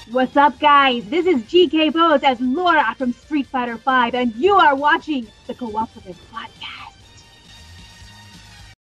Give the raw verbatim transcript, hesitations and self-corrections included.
What's up, guys? This is G K Pose as Laura from Street Fighter five, and you are watching the Co-Operative Podcast.